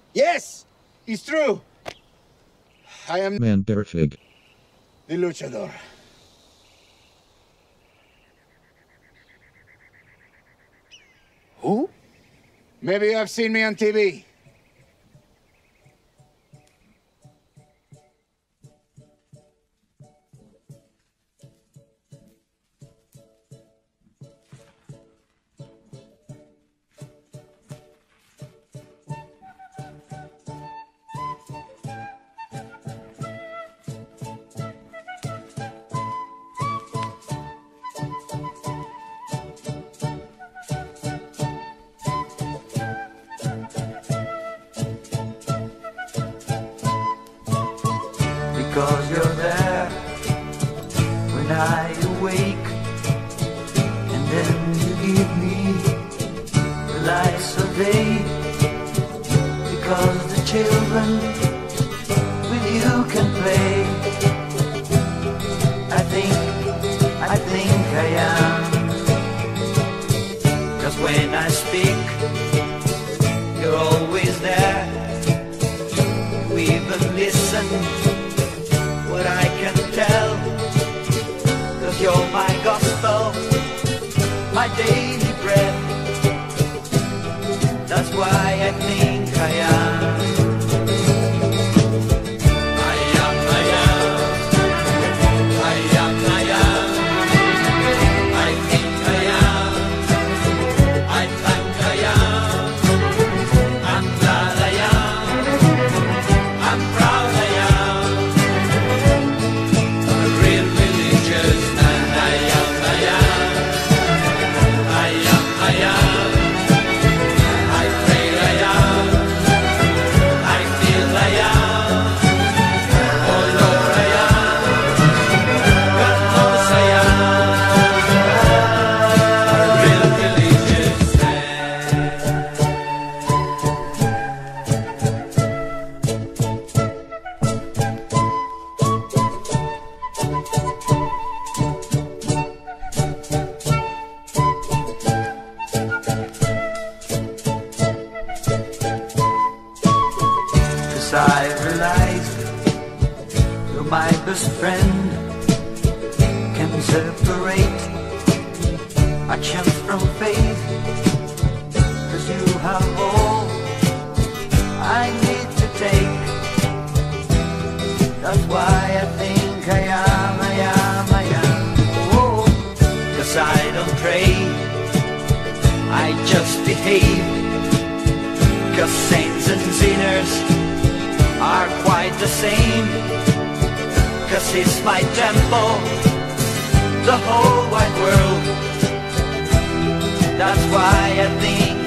Yes, it's true. I am Man Bear Fig. the luchador. Who? Maybe you have seen me on TV. Because you're there when I awake, and then you give me the lights of day. Because the children with you can play. I think I am. 'Cause when I speak, you're always there. You even listen what I can tell, 'cause you're my gospel, my daily bread. That's why I think I am. I am, I am. I am, I am. I think I am. I think I am. I'm glad I am. I'm proud I am. I realize you're my best friend. Can separate actions from faith, 'cause you have all I need to take. That's why I think I am, I am, I am. Oh, 'cause I don't pray, I just behave. 'Cause saints and sinners are quite the same. 'Cause it's my temple, the whole wide world. That's why I think